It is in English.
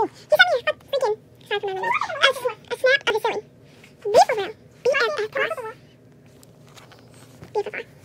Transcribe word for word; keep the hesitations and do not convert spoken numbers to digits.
you. He sent me a freaking, sorry for my language, a, a snap of his silly. Beautiful girl. B S F class. Beautiful.